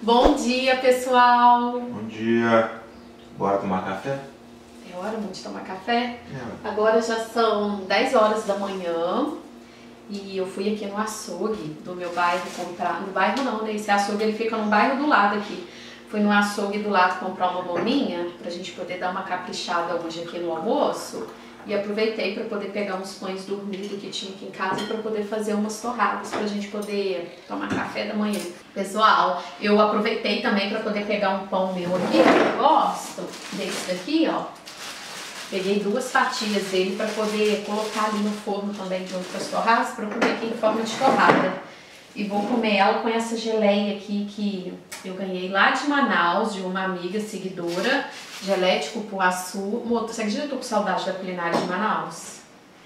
Bom dia, pessoal! Bom dia! Bora tomar café? É hora de tomar café? É. Agora já são 10 horas da manhã e eu fui aqui no açougue do meu bairro comprar... No bairro não, né? Esse açougue ele fica no bairro do lado aqui. Fui no açougue do lado comprar uma maminha pra gente poder dar uma caprichada hoje aqui no almoço. E aproveitei para poder pegar uns pães dormidos que tinha aqui em casa para poder fazer umas torradas pra gente poder tomar café da manhã. Pessoal, eu aproveitei também para poder pegar um pão meu aqui, eu gosto desse daqui, ó. Peguei 2 fatias dele para poder colocar ali no forno também junto com as torradas, para comer aqui em forma de torrada. E vou comer ela com essa geleia aqui que eu ganhei lá de Manaus, de uma amiga seguidora. Geleia de cupuaçu. Você acredita que eu tô com saudade da culinária de Manaus?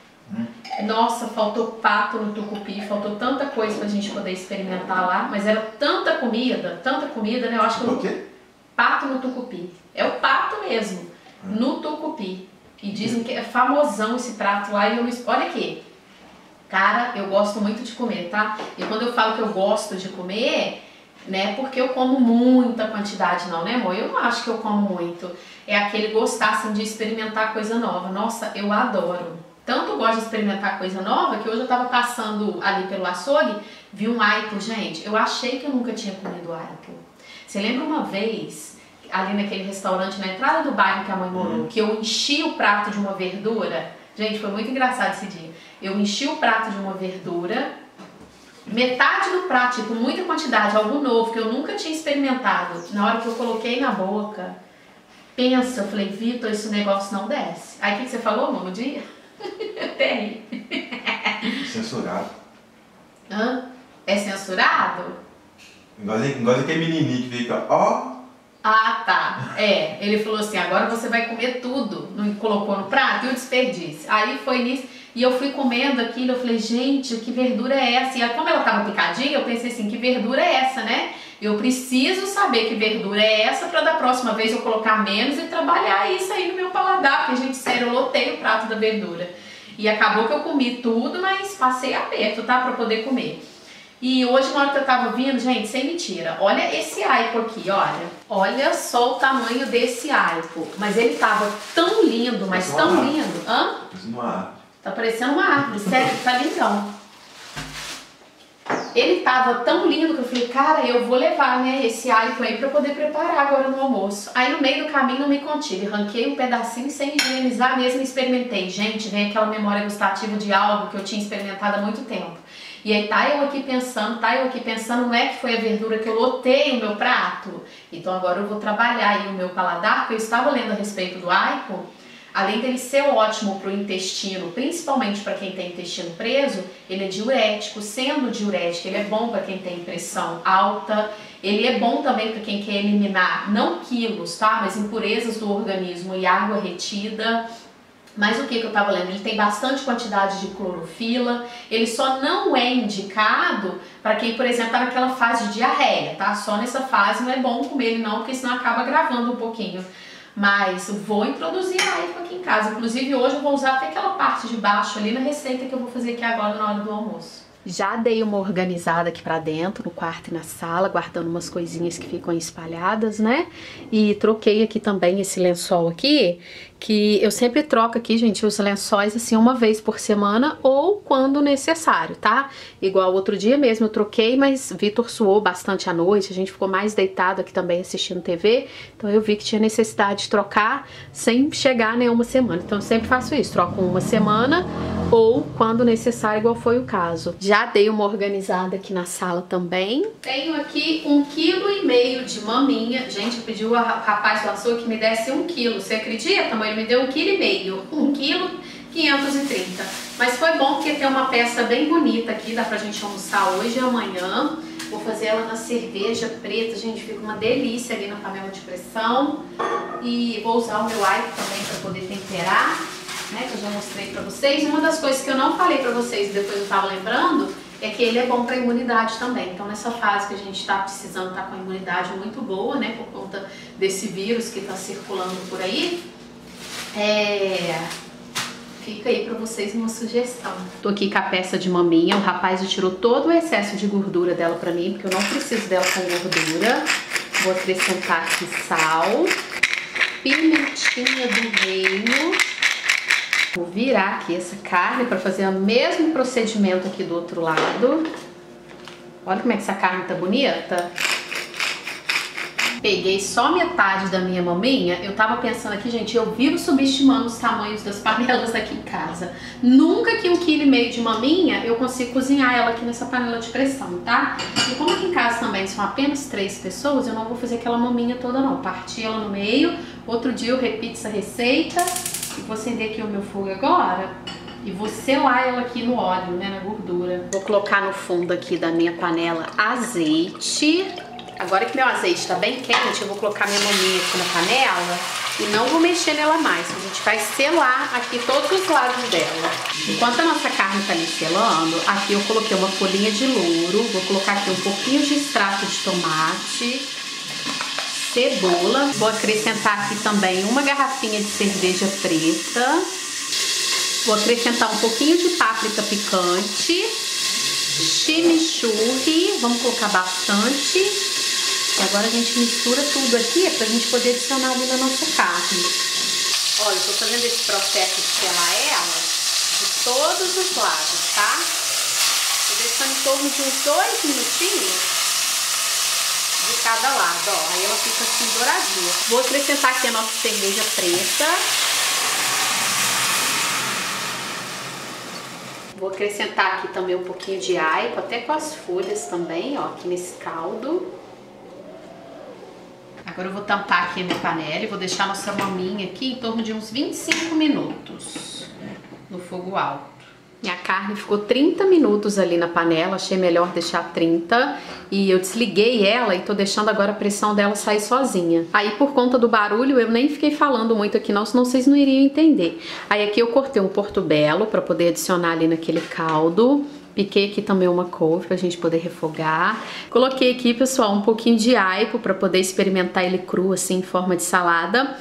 Nossa, faltou pato no tucupi, faltou tanta coisa pra gente poder experimentar lá. Mas era tanta comida, né? Eu acho que O quê? Pato no tucupi. É o pato mesmo, no tucupi. E dizem que é famosão esse prato lá e eu não... Olha aqui. Cara, eu gosto muito de comer, tá? E quando eu falo que eu gosto de comer, né, porque eu como muita quantidade não, né, amor? Eu não acho que eu como muito. É aquele gostar, assim, de experimentar coisa nova. Nossa, eu adoro. Tanto gosto de experimentar coisa nova, que hoje eu tava passando ali pelo açougue, vi um aipo, gente. Eu achei que eu nunca tinha comido aipo. Você lembra uma vez, ali naquele restaurante, na entrada do bairro que a mãe morou, que eu enchi o prato de uma verdura? Gente, foi muito engraçado esse dia. Eu enchi o prato de uma verdura, metade do prato, tipo, muita quantidade, algo novo que eu nunca tinha experimentado. Na hora que eu coloquei na boca, pensa, eu falei, Vitor, esse negócio não desce. Aí o que você falou, amor, no dia? Até ri. Censurado. Hã? É censurado? Igual aquele menininho que fica, ó. Ah, tá. É, ele falou assim, agora você vai comer tudo. Não colocou no prato e o desperdício. Aí foi nisso, e eu fui comendo aquilo, eu falei, gente, que verdura é essa? E como ela tava picadinha, eu pensei assim, que verdura é essa, né? Eu preciso saber que verdura é essa pra da próxima vez eu colocar menos e trabalhar isso aí no meu paladar. Porque, gente, sério, eu lotei o prato da verdura. E acabou que eu comi tudo, mas passei aperto, tá? Pra poder comer. E hoje, na hora que eu tava vindo, gente, sem mentira, olha esse aipo aqui, olha. Olha só o tamanho desse aipo. Mas ele tava tão lindo, mas tão lindo. Hã? Tá parecendo uma árvore, sério, tá lindão. Ele tava tão lindo que eu falei, cara, eu vou levar, né, esse aipo aí pra poder preparar agora no almoço. Aí no meio do caminho não me contive, arranquei um pedacinho sem higienizar mesmo e experimentei. Gente, vem aquela memória gustativa de algo que eu tinha experimentado há muito tempo. E aí tá eu aqui pensando, não é que foi a verdura que eu lotei o meu prato? Então agora eu vou trabalhar aí o meu paladar, porque eu estava lendo a respeito do aipo. Além dele ser ótimo para o intestino, principalmente para quem tem intestino preso, ele é diurético. Sendo diurético, ele é bom para quem tem pressão alta. Ele é bom também para quem quer eliminar, não quilos, tá? Mas impurezas do organismo e água retida. Mas o que eu tava lendo? Ele tem bastante quantidade de clorofila. Ele só não é indicado para quem, por exemplo, tá naquela fase de diarreia, tá? Só nessa fase não é bom comer ele não, porque senão acaba agravando um pouquinho. Mas vou introduzir aipo aqui em casa. Inclusive hoje eu vou usar até aquela parte de baixo ali na receita que eu vou fazer aqui agora na hora do almoço. Já dei uma organizada aqui pra dentro, no quarto e na sala, guardando umas coisinhas que ficam espalhadas, né? E troquei aqui também esse lençol aqui, que eu sempre troco aqui, gente, os lençóis assim uma vez por semana ou quando necessário, tá? Igual outro dia mesmo eu troquei, mas Vitor suou bastante à noite, a gente ficou mais deitado aqui também assistindo TV, então eu vi que tinha necessidade de trocar sem chegar nenhuma semana. Então eu sempre faço isso, troco uma semana ou quando necessário, igual foi o caso. Já dei uma organizada aqui na sala também. Tenho aqui 1,5 kg de maminha. Gente, eu pedi o rapaz do açougue que me desse 1 kg. Você acredita, mãe? Ele me deu 1,5 kg. 1 kg, 530. Mas foi bom porque tem uma peça bem bonita aqui. Dá pra gente almoçar hoje e amanhã. Vou fazer ela na cerveja preta. Gente, fica uma delícia ali na panela de pressão. E vou usar o meu aipo também pra poder temperar, né, que eu já mostrei pra vocês. Uma das coisas que eu não falei pra vocês e depois eu tava lembrando é que ele é bom pra imunidade também. Então nessa fase que a gente tá precisando, tá com a imunidade muito boa, né, por conta desse vírus que tá circulando por aí, fica aí pra vocês uma sugestão. Tô aqui com a peça de maminha, o rapaz tirou todo o excesso de gordura dela pra mim, porque eu não preciso dela com gordura. Vou acrescentar aqui sal, pimentinha do reino. Vou virar aqui essa carne para fazer o mesmo procedimento aqui do outro lado. Olha como é que essa carne tá bonita. Peguei só metade da minha maminha. Eu tava pensando aqui, gente, eu vivo subestimando os tamanhos das panelas aqui em casa. Nunca que 1,5 kg de maminha eu consigo cozinhar ela aqui nessa panela de pressão, tá? E como aqui em casa também são apenas 3 pessoas, eu não vou fazer aquela maminha toda não. Parti ela no meio. Outro dia eu repito essa receita. E vou acender aqui o meu fogo agora. E vou selar ela aqui no óleo, né, na gordura. Vou colocar no fundo aqui da minha panela azeite. Agora que meu azeite tá bem quente, eu vou colocar minha maminha aqui na panela e não vou mexer nela mais. A gente vai selar aqui todos os lados dela. Enquanto a nossa carne tá ali selando, aqui eu coloquei uma folhinha de louro. Vou colocar aqui um pouquinho de extrato de tomate, cebola. Vou acrescentar aqui também uma garrafinha de cerveja preta. Vou acrescentar um pouquinho de páprica picante, chimichurri, vamos colocar bastante. E agora a gente mistura tudo aqui pra gente poder adicionar ali na nossa carne. Olha, eu tô fazendo esse processo de selar ela de todos os lados, tá? Tô deixando em torno de uns 2 minutinhos de cada lado, ó. Aí ela fica assim douradinha. Vou acrescentar aqui a nossa cerveja preta. Vou acrescentar aqui também um pouquinho de aipo, até com as folhas também, ó, aqui nesse caldo. Agora eu vou tampar aqui a minha panela e vou deixar a nossa maminha aqui em torno de uns 25 minutos no fogo alto. Minha carne ficou 30 minutos ali na panela, achei melhor deixar 30 e eu desliguei ela e tô deixando agora a pressão dela sair sozinha. Aí por conta do barulho eu nem fiquei falando muito aqui não, senão vocês não iriam entender. Aí aqui eu cortei um portobello pra poder adicionar ali naquele caldo. Piquei aqui também uma couve pra gente poder refogar. Coloquei aqui, pessoal, um pouquinho de aipo pra poder experimentar ele cru, assim, em forma de salada.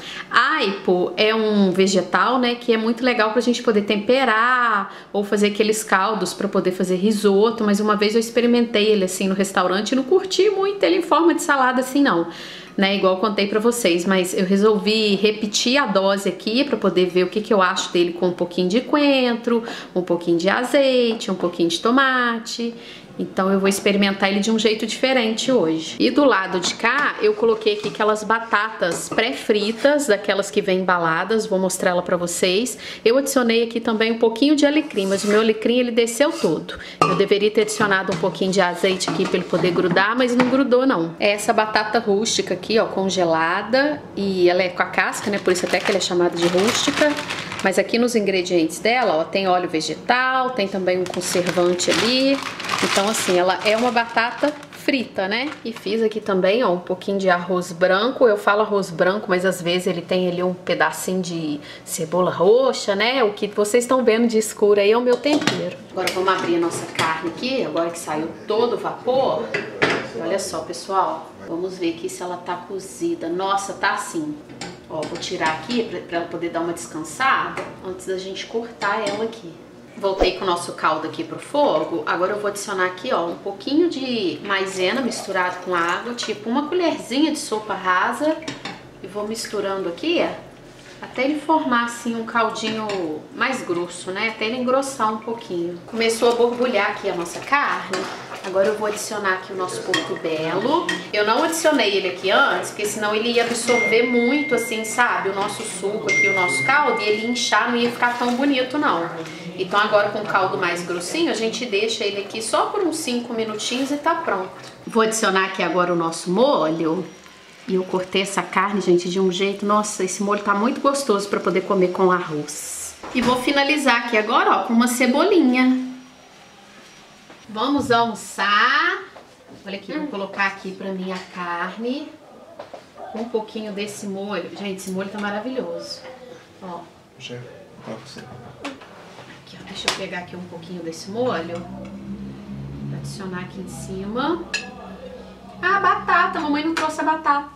Aipo é um vegetal, né, que é muito legal pra gente poder temperar ou fazer aqueles caldos pra poder fazer risoto. Mas uma vez eu experimentei ele, assim, no restaurante e não curti muito ele em forma de salada, assim, não. Né, igual eu contei pra vocês, mas eu resolvi repetir a dose aqui pra poder ver o que eu acho dele com um pouquinho de coentro, um pouquinho de azeite, um pouquinho de tomate. Então eu vou experimentar ele de um jeito diferente hoje. E do lado de cá eu coloquei aqui aquelas batatas pré-fritas, daquelas que vêm embaladas, vou mostrar ela pra vocês. Eu adicionei aqui também um pouquinho de alecrim, mas o meu alecrim ele desceu todo. Eu deveria ter adicionado um pouquinho de azeite aqui pra ele poder grudar, mas não grudou não. É essa batata rústica aqui, ó, congelada, e ela é com a casca, né, por isso até que ela é chamada de rústica. Mas aqui nos ingredientes dela, ó, tem óleo vegetal, tem também um conservante ali. Então assim, ela é uma batata frita, né? E fiz aqui também, ó, um pouquinho de arroz branco. Eu falo arroz branco, mas às vezes ele tem ali um pedacinho de cebola roxa, né? O que vocês estão vendo de escuro aí é o meu tempero. Agora vamos abrir a nossa carne aqui, agora que saiu todo o vapor. Olha só, pessoal, vamos ver aqui se ela tá cozida. Nossa, tá assim. Ó, vou tirar aqui pra ela poder dar uma descansada antes da gente cortar ela aqui. Voltei com o nosso caldo aqui pro fogo. Agora eu vou adicionar aqui, ó, um pouquinho de maisena misturado com água, tipo uma colherzinha de sopa rasa. E vou misturando aqui, ó, até ele formar assim um caldinho mais grosso, né? Até ele engrossar um pouquinho. Começou a borbulhar aqui a nossa carne. Agora eu vou adicionar aqui o nosso portobello. Eu não adicionei ele aqui antes, porque senão ele ia absorver muito, assim, sabe? O nosso suco aqui, o nosso caldo, e ele ia inchar, não ia ficar tão bonito, não. Então agora com o caldo mais grossinho, a gente deixa ele aqui só por uns 5 minutinhos e tá pronto. Vou adicionar aqui agora o nosso molho. E eu cortei essa carne, gente, de um jeito... Nossa, esse molho tá muito gostoso pra poder comer com arroz. E vou finalizar aqui agora, ó, com uma cebolinha. Vamos almoçar. Olha aqui, vou colocar aqui pra mim a carne. Um pouquinho desse molho. Gente, esse molho tá maravilhoso. Ó. Chefe, pra você. Aqui, ó, deixa eu pegar aqui um pouquinho desse molho. Vou adicionar aqui em cima. Ah, batata. A mamãe não trouxe a batata.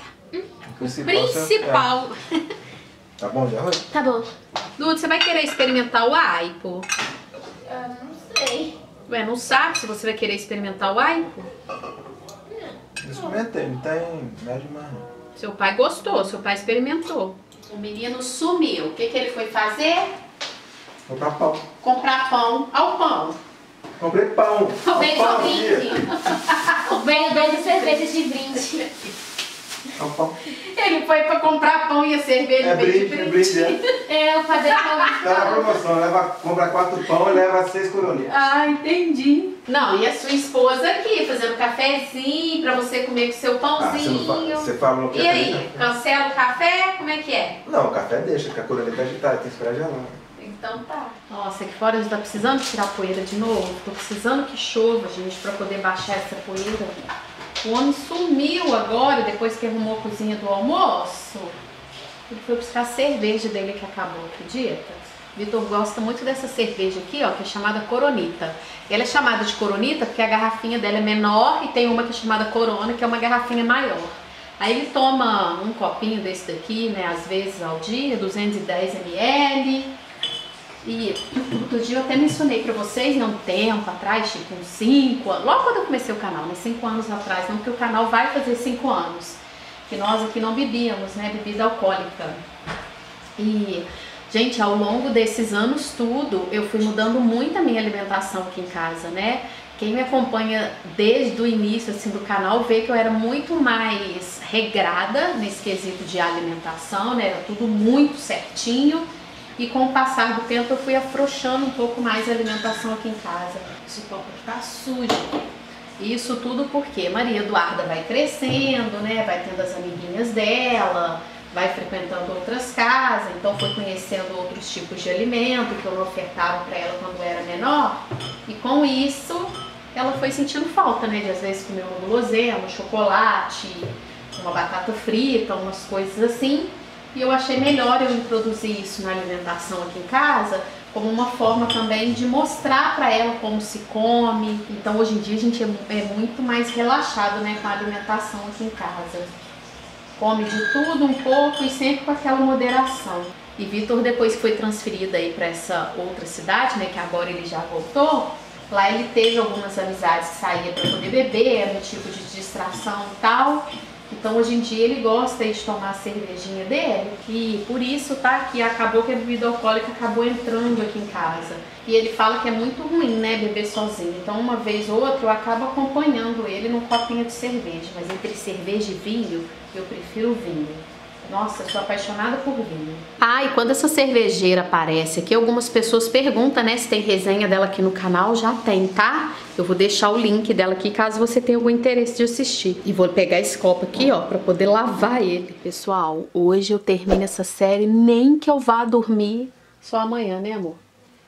Principal. Tá bom já? Tá bom. Dudu, você vai querer experimentar o aipo? Eu não sei. Ué, não sabe se você vai querer experimentar o aipo? Não. experimentei, não tem médio mais não. Seu pai gostou, seu pai experimentou. O menino sumiu. O que ele foi fazer? Comprar pão. Comprar pão ao pão. Comprei pão. Comprei pão brinde. Ganhador de cerveja de brinde. Pão. Ele foi pra comprar pão e a cerveja veio de brinde. É, o padeiro Tá na promoção, compra 4 pão e leva 6 coroinhas. Ah, entendi. Não, e a sua esposa aqui, fazendo cafezinho pra você comer com seu pãozinho. Você falou que E aí, cancela o café? Como é que é? Não, o café deixa, porque a coronita é agitada, tem que esperar gelar. Então tá. Nossa, aqui fora a gente tá precisando tirar poeira de novo. Tô precisando que chova, gente, pra poder baixar essa poeira. O homem sumiu agora, depois que arrumou a cozinha do almoço. Ele foi buscar a cerveja dele que acabou, acredita? Vitor gosta muito dessa cerveja aqui, ó, que é chamada Coronita. Ela é chamada de Coronita porque a garrafinha dela é menor e tem uma que é chamada Corona, que é uma garrafinha maior. Aí ele toma um copinho desse daqui, né, às vezes ao dia, 210 ml. E outro dia eu até mencionei pra vocês, né, um tempo atrás, tipo uns 5 anos, logo quando eu comecei o canal, né, 5 anos atrás, não, porque o canal vai fazer 5 anos, que nós aqui não bebíamos, né, bebida alcoólica. E, gente, ao longo desses anos tudo, eu fui mudando muito a minha alimentação aqui em casa, né. Quem me acompanha desde o início, assim, do canal, vê que eu era muito mais regrada nesse quesito de alimentação, né, era tudo muito certinho. E com o passar do tempo eu fui afrouxando um pouco mais a alimentação aqui em casa. Esse copo aqui tá sujo. Isso tudo porque Maria Eduarda vai crescendo, né? Vai tendo as amiguinhas dela, vai frequentando outras casas, então foi conhecendo outros tipos de alimento que eu não ofertava para ela quando era menor. E com isso ela foi sentindo falta, né? De às vezes comer uma guloseima, um chocolate, uma batata frita, umas coisas assim. E eu achei melhor eu introduzir isso na alimentação aqui em casa, como uma forma também de mostrar para ela como se come. Então hoje em dia a gente é muito mais relaxado, né, com a alimentação aqui em casa. Come de tudo um pouco e sempre com aquela moderação. E Vitor, depois que foi transferido aí para essa outra cidade, né, que agora ele já voltou, lá ele teve algumas amizades que saía para poder beber, era um tipo de distração e tal. Então hoje em dia ele gosta de tomar a cervejinha dele e por isso tá que acabou que a bebida alcoólica acabou entrando aqui em casa. E ele fala que é muito ruim, né, beber sozinho. Então uma vez ou outra eu acabo acompanhando ele num copinho de cerveja. Mas entre cerveja e vinho, eu prefiro vinho. Nossa, eu sou apaixonada por vinho. Ah, e quando essa cervejeira aparece aqui, algumas pessoas perguntam, né, se tem resenha dela aqui no canal. Já tem, tá? Eu vou deixar o link dela aqui, caso você tenha algum interesse de assistir. E vou pegar esse copo aqui, ó, pra poder lavar ele. Pessoal, hoje eu termino essa série, nem que eu vá dormir só amanhã, né, amor?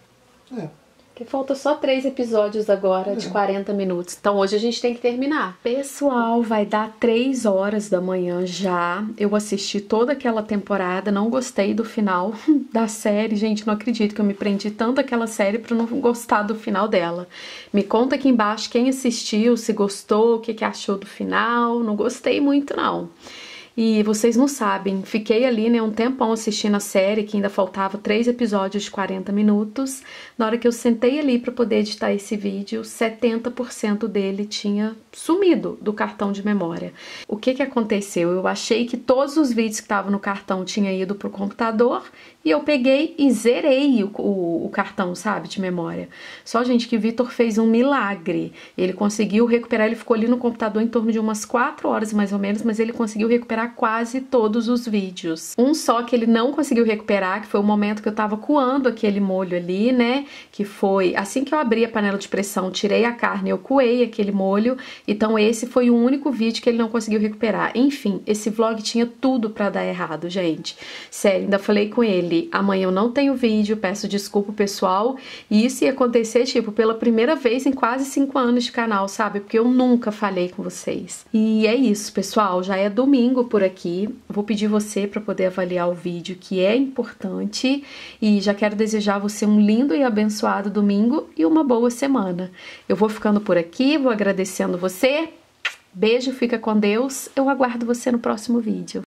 É. Porque falta só 3 episódios agora de 40 minutos. Então hoje a gente tem que terminar. Pessoal, vai dar 3 horas da manhã já. Eu assisti toda aquela temporada, não gostei do final da série. Gente, não acredito que eu me prendi tanto àquela série pra não gostar do final dela. Me conta aqui embaixo quem assistiu, se gostou, o que achou do final. Não gostei muito, não. E vocês não sabem, fiquei ali, né, um tempão assistindo a série, que ainda faltava 3 episódios de 40 minutos. Na hora que eu sentei ali para poder editar esse vídeo, 70% dele tinha sumido do cartão de memória. O que aconteceu? Eu achei que todos os vídeos que estavam no cartão tinham ido pro computador e eu peguei e zerei o cartão, sabe, de memória. Só, gente, que o Vitor fez um milagre. Ele conseguiu recuperar, ele ficou ali no computador em torno de umas 4 horas mais ou menos, mas ele conseguiu recuperar quase todos os vídeos. Um só que ele não conseguiu recuperar, que foi o momento que eu tava coando aquele molho ali, né, que foi assim que eu abri a panela de pressão, tirei a carne, eu coei aquele molho. Então esse foi o único vídeo que ele não conseguiu recuperar. Enfim, esse vlog tinha tudo pra dar errado, gente. Sério, ainda falei com ele, amanhã eu não tenho vídeo, peço desculpa pessoal. E isso ia acontecer, tipo, pela primeira vez em quase 5 anos de canal, sabe? Porque eu nunca falei com vocês. E é isso, pessoal, já é domingo por aqui. Vou pedir você pra poder avaliar o vídeo, que é importante. E já quero desejar a você um lindo e abençoado domingo e uma boa semana. Eu vou ficando por aqui, vou agradecendo você. Beijo, fica com Deus. Eu aguardo você no próximo vídeo.